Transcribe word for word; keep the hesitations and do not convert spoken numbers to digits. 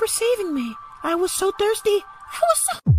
for saving me. I was so thirsty. I was so...